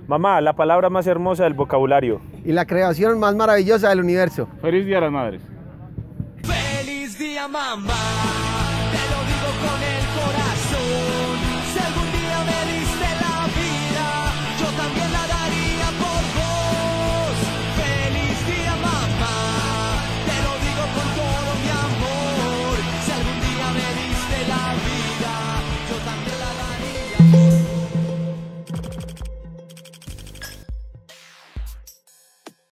Mamá, la palabra más hermosa del vocabulario. Y la creación más maravillosa del universo. Feliz Día a las Madres. Feliz día, mamá, te lo digo con el